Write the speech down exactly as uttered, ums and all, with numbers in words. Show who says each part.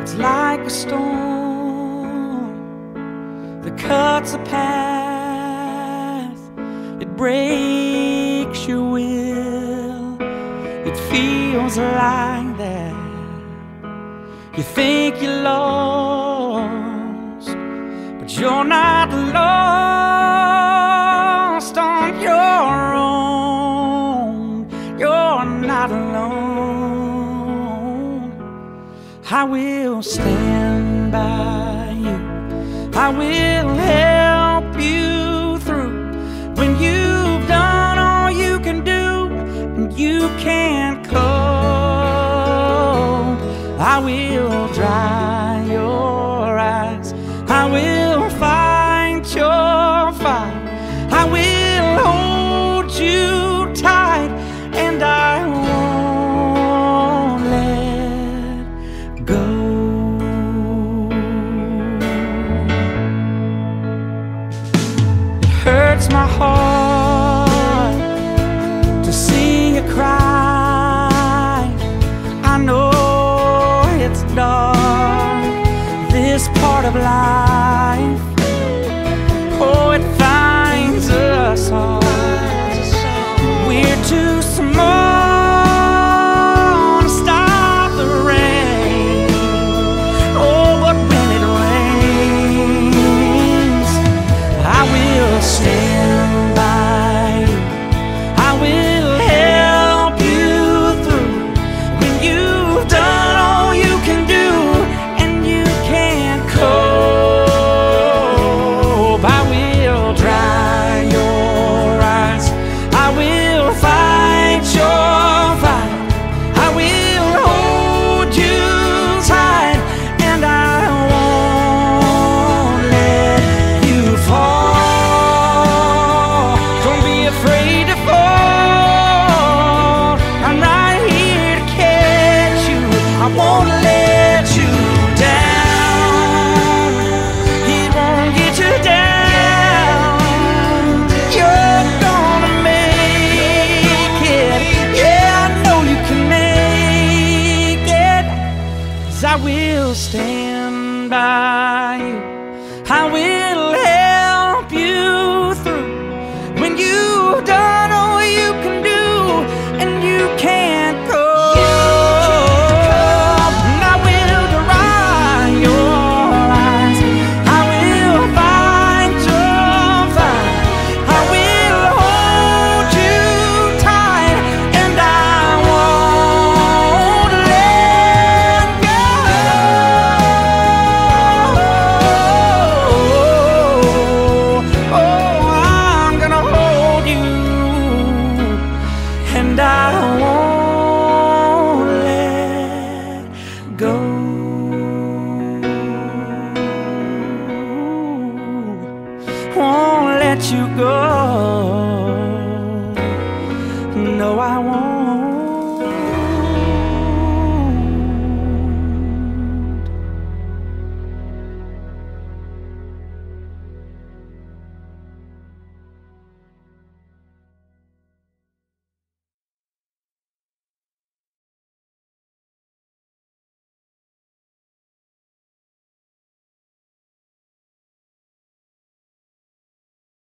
Speaker 1: It's like a storm that cuts a path. It breaks your will. It feels like that. You think you're lost, but you're not lost on your own. You're not alone. I will stand by you. I will help you through when you've done all you can do and you can't cope. I will dry your eyes. I will fight your fight. I will hold you tight, and I won't let go. It hurts my heart to see you cry. I know it's dark, this part of life. Oh, it finds us all. We're too small to stop the rain. Oh, but when it rains, I will stand by you. I will help you through when you've done all you can do and you can't cope. I will dry your eyes. I will fight your fight. I will hold you tight, and I won't let you fall. Don't be afraid to fall. I'm right here to catch you. I won't let you down. He won't get you down. You're gonna make it. Yeah, I know you can make it. 'Cause I will stand by you. I will help you through when you've done all you can do and you can't go. And I will dry your eyes. I will fight your fight. I will hold you tight, and I won't let go. Oh, I'm gonna hold you, and I won't let go. Won't let you go.